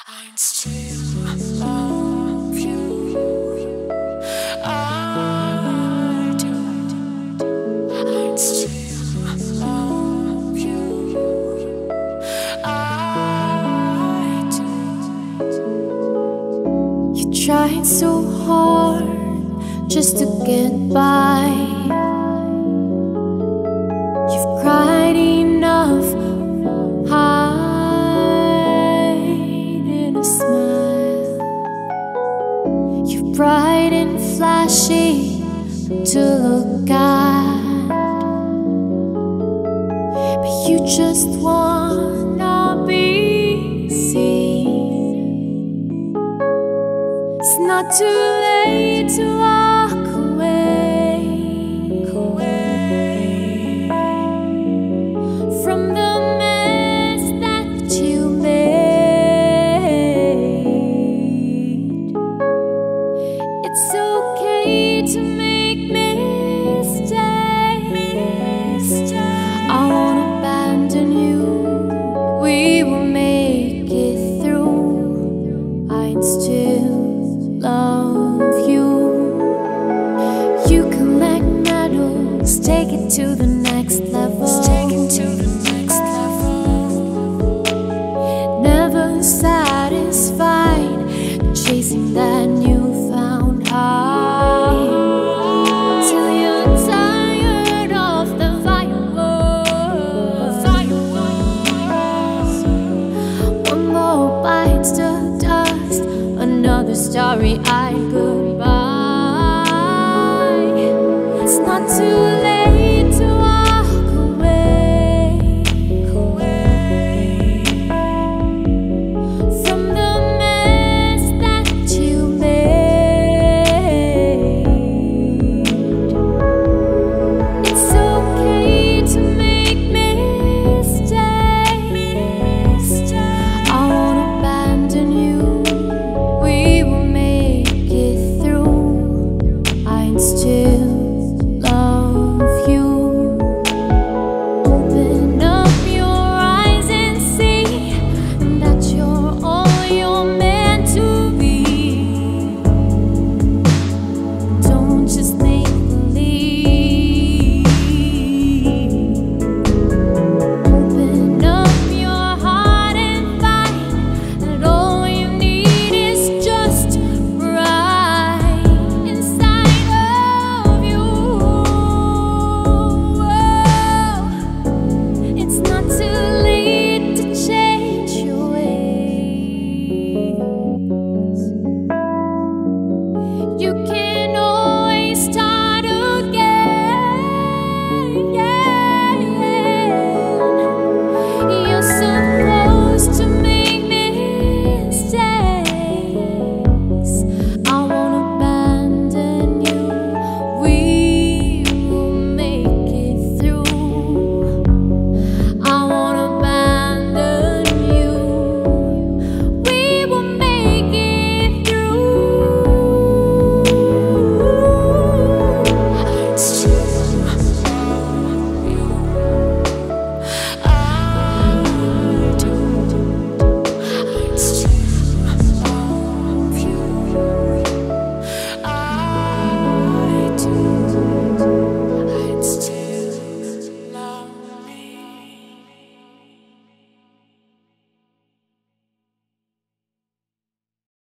I still love you. I do. I still love you. I do. You tried so hard just to get by. You've cried enough. Hide in a smile. You're bright and flashy to look at, but you just wanna be seen. It's not too late to walk away from the mess that you made. It's okay to make mistakes. I won't abandon you. We will make it through. I'd still love you. You collect medals, take it to the next level. Take it to the next level. Never satisfied, chasing that newfound high, till you're tired of the fireworks. One more bites to dust, another starry-eyed goodbye. It's not too late.